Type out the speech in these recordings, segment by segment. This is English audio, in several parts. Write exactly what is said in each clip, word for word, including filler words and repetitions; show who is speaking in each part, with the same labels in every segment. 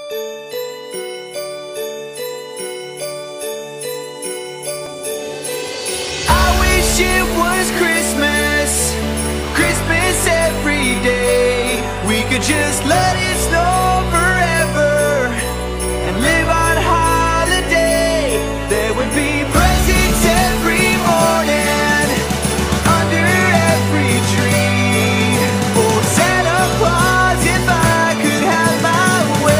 Speaker 1: It was Christmas, Christmas every day. We could just let it snow forever and live on holiday. There would be presents every morning under every tree. Oh, Santa Claus, if I could have my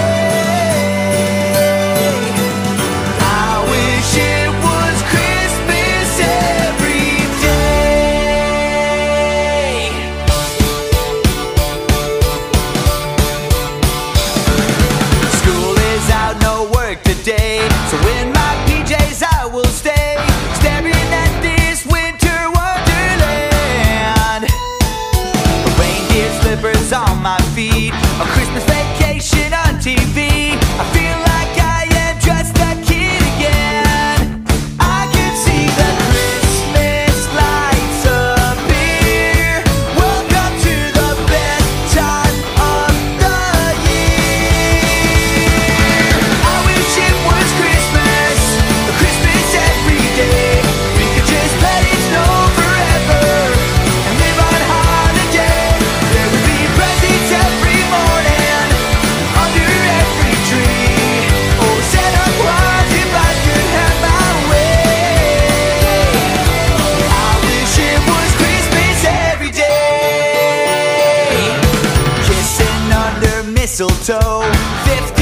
Speaker 1: way. I wish it was Christmas every day. So in my P Js I will stay, staring at this winter wonderland. Reindeer slippers on my feet, a Christmas vacation on T V. I feel like I am just a kid again. I can see the Christmas lights appear. Welcome to the best time of the year. I wish it was Christmas, Christmas every day. We could just let it snow forever and live on holiday. There would be presents every morning under every tree. Oh, Santa Claus, if I could have my way. I wish it was Christmas every day. Kissing under mistletoe, fifth